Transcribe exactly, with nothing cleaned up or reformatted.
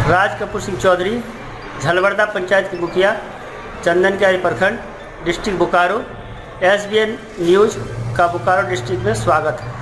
राज कपूर सिंह चौधरी, झलवरदा पंचायत के मुखिया, चंदनकियारी प्रखंड, district Bokaro. S B N news का बोकारो डिस्ट्रिक्ट में स्वागत है।